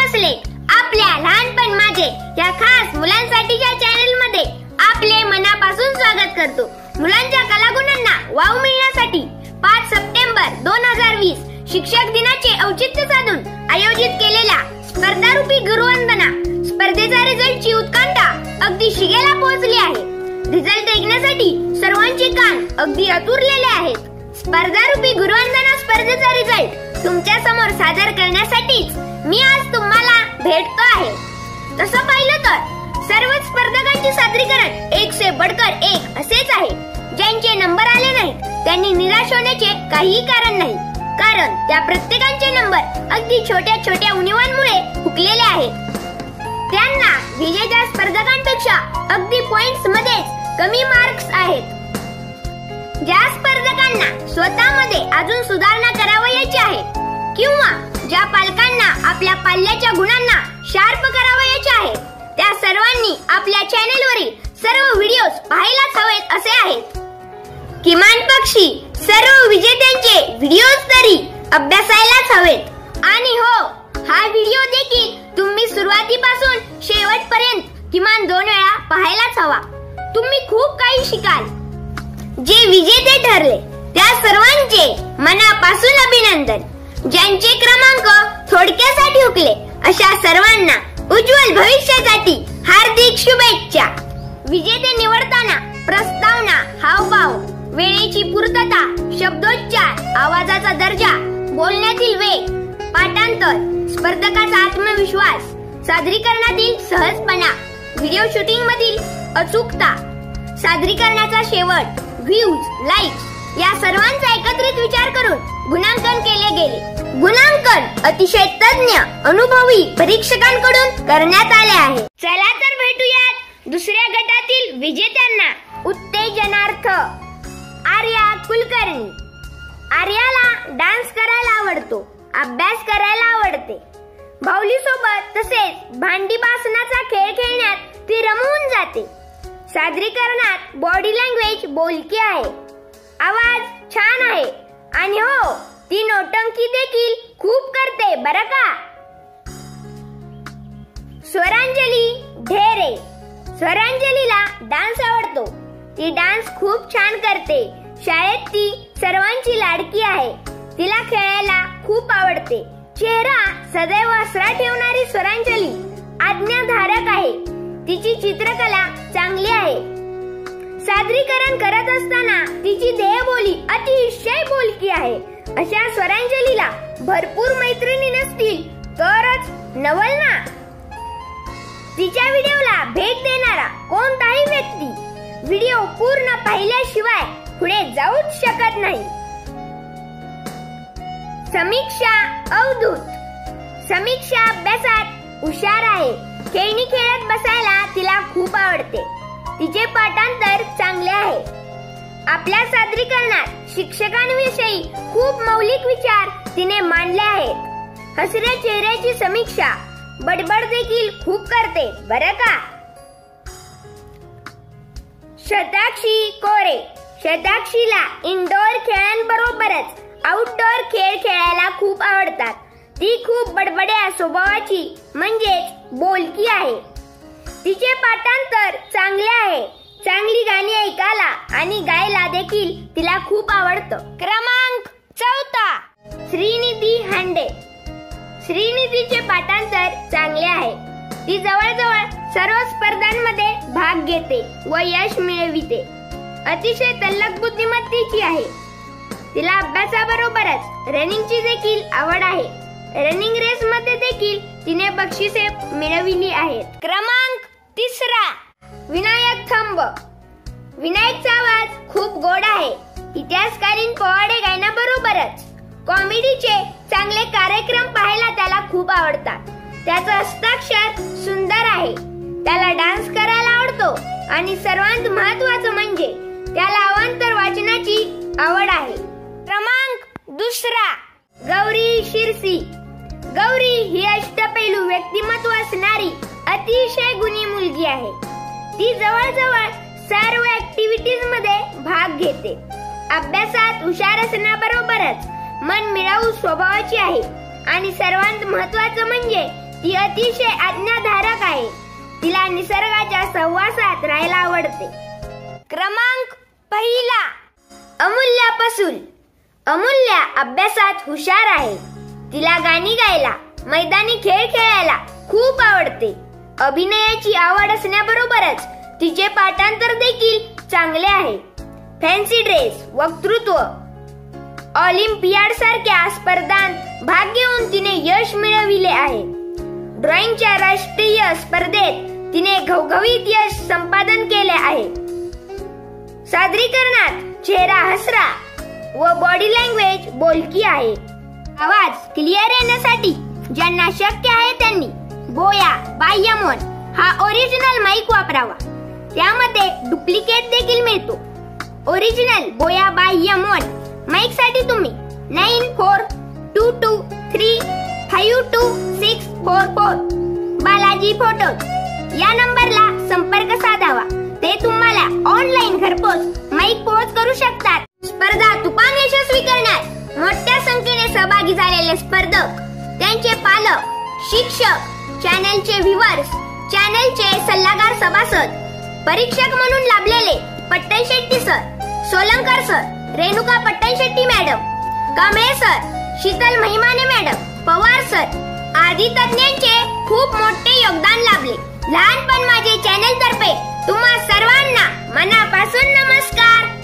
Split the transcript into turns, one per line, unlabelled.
बसले आपल्या लहानपण माझे या खास मुलांसाठीच्या चॅनल मध्ये आपले मनापासून स्वागत करतो। मुलांच्या कलागुणांना वाव मिळण्यासाठी 5 सप्टेंबर 2020 शिक्षक दिनाचे औचित्य साधून आयोजित केलेल्या स्पर्धारूपी गुरुवंदना स्पर्धेचा रिझल्टची उत्कंठा अगदी शिगेला पोहोचली आहे। रिझल्ट ऐकण्यासाठी सर्वांचे कान अगदी आतुरलेले आहेत। स्पर्धारूपी गुरुवंदना स्पर्धेचा रिझल्ट तुमच्या समोर सादर करण्यासाठीच मी आज तुम्हाला भेटतो आहे। तसं पाहिलं तर सर्व स्पर्धकांचे सादरीकरण एक से बढ़कर एक असेच आहे। ज्यांचे नंबर आले नाहीत त्यांनी निराश होण्याचे काहीही कारण नाही, कारण त्या प्रत्येकाचे नंबर अगदी छोट्या छोट्या उणिवांमुळे हुकलेले आहेत। त्यांना विजेत्या स्पर्धकांपेक्षा अगदी पॉइंट्स मध्येच कमी मार्क्स आहेत। ज्या स्पर्धकांना स्वतःमध्ये अजून सुधारणा करावयाची आहे किंवा ज्या पालकांना आपल्या पाल्याच्या गुणांना शार्प करावयाचे आहे त्या सर्वांनी आपल्या चॅनलवरील सर्व व्हिडिओज पाहायलाच हवेत असे आहेत। किमान पक्षी सर्व विजेत्यांचे व्हिडिओज तरी अभ्यासायलाच हवेत। आणि हो, हा व्हिडिओ देखील तुम्ही सुरुवातीपासून शेवटपर्यंत किमान 2 वेळा पाहायलाच हवा। तुम्ही खूप काही शिकाल। जे विजेते ठरले त्या सर्वांचे मनापासून अभिनंदन। ज्यांचे क्रमांक थोडक्यासाठी हुकले अशा सर्वांना उज्ज्वल भविष्यासाठी हार्दिक शुभेच्छा। विजेते निवडताना प्रस्तावना, हावभाव, वेळेची पूर्तता, शब्दोच्चार, आवाजाचा दर्जा, बोलण्यातील वेग, पाठांतर, स्पर्धकाचा आत्मविश्वास, सादरीकरणातील सहजपणा, व्हिडिओ शूटिंग मधील अचूकता, सादरीकरणाचा शेवट, व्ह्यूज, लाईक्स या सर्वांचा एकत्रित विचार करून गुणांकन केले गेले। गुणांकन अतिशय तज्ञ अनुभवी परीक्षकांकडून करण्यात आले आहे। चला तर भेटूयात दुसऱ्या गटातील विजेत्यांना। उत्तेजनार्थ आर्या कुलकर्णी। आर्याला डान्स करायला आवडतो, अभ्यास करायला आवडते। भाऊली सोबत तसेच भांडी बासनाचा खेळ खेळण्यात ती रमून जाते। सादरीकरणात बॉडी लँग्वेज बोलकी आहे, आवाज छान आहे आणि हो, ती नोटंकी देखील खूप करते बरं का। स्वरांजली ढेरे। स्वरांजलीला डान्स आवडतो, ती डान्स खूप छान करते। शाळेत ती सर्वांची लाडकी आहे, तिला खेळायला खूप आवडते। चेहरा सदैव हसरा ठेवणारी स्वरांजली आज्ञाधारक आहे, तिची चित्रकला चांगली आहे। सादरीकरण करत असताना तिची देहबोली अतिशय बोलकी आहे। अशा स्वरांजलीला भरपूर मैत्रिणी नसतील तरच नवल ना। तिच्या व्हिडिओला भेट देणारा कोणताही व्यक्ती व्हिडिओ पूर्ण पाहिल्याशिवाय पुढे जाऊच शकत नाही। समीक्षा अवधूत। समीक्षा अभ्यासात हुशार आहे, खेळणी खेळत बसायला तिला खूप आवडते। तिचे पाठांतर चांगले आहे। आपल्या सादरीकरणात शिक्षकांविषयी खूप मौलिक विचार तिने मांडले आहेत। हसऱ्या चेहऱ्याची समीक्षा बडबड देखील खूप करते बरं का। शताक्षी कोरे। शताक्षीला इनडोअर खेळांबरोबरच आउटडोअर खेळ खेळायला खूप आवडतात। ती खूप बडबड्या स्वभावाची म्हणजेच बोलकी आहे। तिचे पाठांतर चांगले आहे। चांगली गाणी ऐकायला आणि गायला देखील तिला खूप आवडतं। क्रमांक 4 श्रीनिधी हांडे। श्रीनिधीचे पाठांतर चांगले आहे। ती जवळजवळ सर्व स्पर्धांमध्ये भाग घेते व यश मिळविते। अतिशय तल्लख बुद्धिमत्तेची आहे। तिला अभ्यासाबरोबरच रनिंगची देखील आवड आहे। रनिंग रेस मध्ये देखील तिने बक्षिसे मिळविली आहेत। क्रमांक 3 विनायक थंब। विनायकचा आवाज खूप गोड आहे। इतिहासकालीन पोवाडे गायनाबरोबरच कॉमेडीचे चांगले कार्यक्रम पाहायला त्याला खूप आवडतात। त्याचं हस्ताक्षर सुंदर आहे। त्याला डान्स करायला आवडतो आणि सर्वात महत्त्वाचं म्हणजे त्याला अवांतर वाचनाची आवड आहे। क्रमांक 2 गौरी शिरसी। गौरी ही अष्टपैलू व्यक्तिमत्व असणारी अतिशय गुणी मुलगी आहे। ती जवळजवळ सर्व ऍक्टिव्हिटीज मध्ये भाग घेते। अभ्यासात हुशार असण्याबरोबरच मन मिळावू स्वभावाची आहे आणि सर्वात महत्त्वाचं म्हणजे ती अतिशय आज्ञाधारक आहे. तिला निसर्गाच्या सहवासात राहायला आवडते. क्रमांक पहिला, अमूल्या पसूल. अमूल्या अभ्यासात हुशार आहे. तिला गाणी गायला, मैदानी खेळ खेळायला खूप आवडते. अभिनयाची आवड असण्याबरोबरच तिचे पाठांतर देखील चांगले आहे. फॅन्सी ड्रेस, वक्तृत्व, ऑलिम्पियाड सारख्या स्पर्धांत भाग घेऊन तिने यश मिळविले आहे. ड्रॉइंगच्या राष्ट्रीय स्पर्धेत तिने घवघवीत यश संपादन केले आहे. सादरीकरणात चेहरा हसरा व बॉडी लँग्वेज बोलकी आहे. आवाज क्लिअर येण्यासाठी ज्यांना शक्य आहे त्यांनी बोया बाह्य मौन हा ओरिजिनल माईक वापरावा. त्यामध्ये डुप्लिकेट देखील मिळतो. ओरिजिनल बोया बाह्य मौन माईक साठी तुम्ही 9422352644 बालाजी फोटो या नंबरला संपर्क साधावा. ते तुम्हाला ऑनलाईन घरपोच माईक पोहोच करू शकतात. स्पर्धा तुफान यशस्वी करण्यात मोठ्या संख्येने सहभागी झालेले स्पर्धक, त्यांचे पालक, शिक्षक, चॅनलचे व्ह्यूअर्स, चॅनलचे सल्लागार सभासद, परीक्षक म्हणून लाभलेले Pattan Shetty sir, Solankar sir, Renuka Pattan Shetty madam, Kamble sir, Sheetal Mahimane madam, Pawar sir आदी तज्ञांचे खूप मोठे योगदान लाभले. लहानपण माझे चॅनल तर्फे तुम्हा सर्वांना मनापासून नमस्कार.